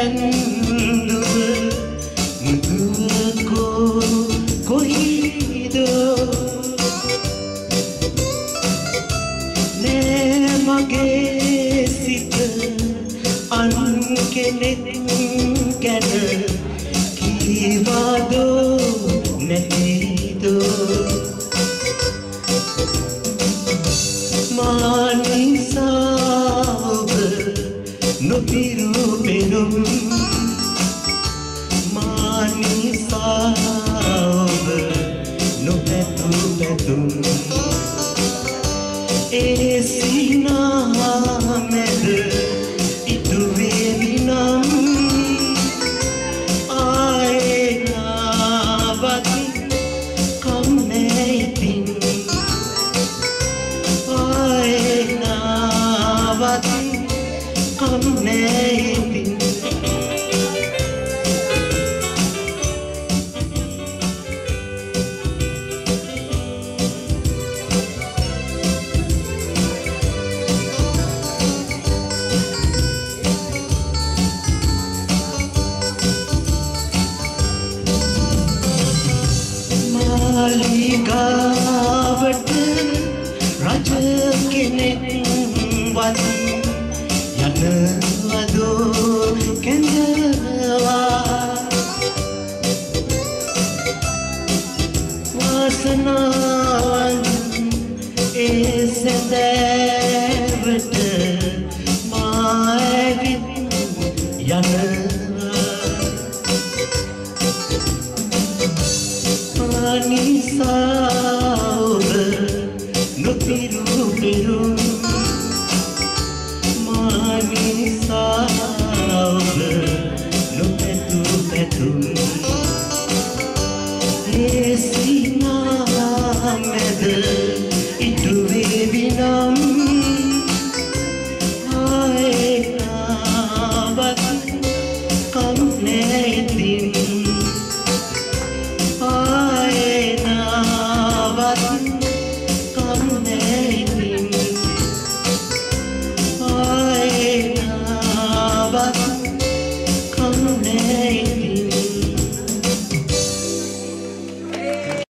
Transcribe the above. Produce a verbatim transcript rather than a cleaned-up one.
ඇන්දුව මුදුවකෝ කොහිදෝ නෑ මගේ සිත අන් කෙනෙක් ගැන කීවාදෝ නැතිදෝ මා නිසා ඔබ නොපිරු පෙනුම් මා නිසා ඔබ නොපැතු පැතුම් ඒ සිනා මැද ඉටු වේවි නම් ආයේ නාවත් කම් නෑ ඉතින් ආයේ නාවත් කම් නෑ ඉතින් මාලිගාවට රජ කෙනෙක් වත් යනවදෝ කැඳවා වාසනාවන් ඒ සැදෑවට මා ඇවිත් යන